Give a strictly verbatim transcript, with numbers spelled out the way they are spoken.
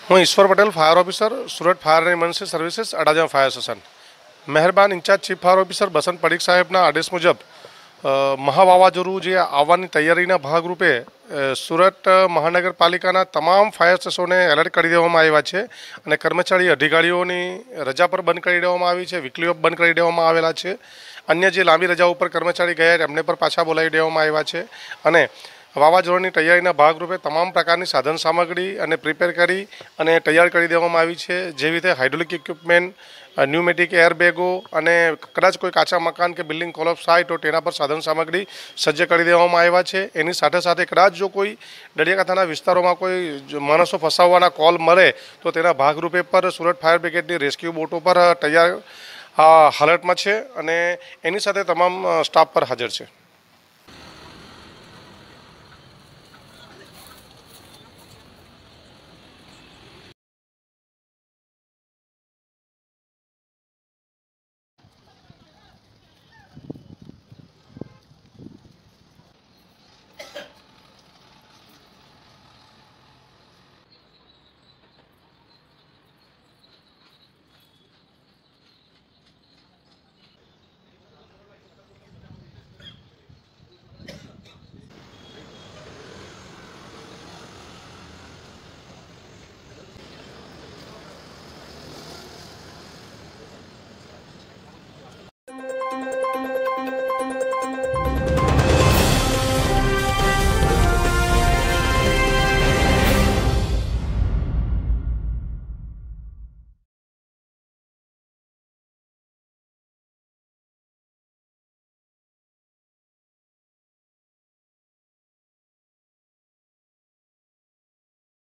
હું Ishwar Patel, fire officer, Surat fire and emergency services, Adajan fire station. મહેરબાન in charge chief fire officer Basant Padik સાહેબના આદેશ મુજબ મહા વાવાઝોડું જે આવવાની તૈયારીના ભાગરૂપે સુરત મહાનગરપાલિકાના તમામ ફાયર સ્ટેશનોને એલર્ટ કરી દેવામાં આવ્યા છે અને કર્મચારી અધિકારીઓની રજા પર બંધ કરી દેવામાં આવી છે, વીકલી ઓફ બંધ કરી દેવામાં આવેલા છે. અન્ય જે લાંબી રજા ઉપર કર્મચારી ગયા એમને પર પાછા બોલાવી દેવામાં આવ્યા છે અને વાવાઝોડાની તૈયારીના ભાગરૂપે તમામ પ્રકારની સાધન સામગ્રી અને પ્રિપેર કરી અને તૈયાર કરી દેવામાં આવી છે. જેવી રીતે હાઇડ્રોલિક ઇક્વિપમેન્ટ, ન્યુમેટિક એર બેગો અને કદાચ કોઈ કાચા મકાન કે બિલ્ડિંગ કોલેપ્સ થાય તો તેના પર સાધન સામગ્રી સજ્જ કરી દેવામાં આવ્યા છે. એની સાથે સાથે કદાચ જો કોઈ દરિયાકાંઠાના વિસ્તારોમાં કોઈ માણસો ફસાવવાના કોલ મળે તો તેના ભાગરૂપે પર સુરત ફાયર બ્રિગેડની રેસ્ક્યુ બોટો પર તૈયાર હાલતમાં છે અને એની સાથે તમામ સ્ટાફ પર હાજર છે.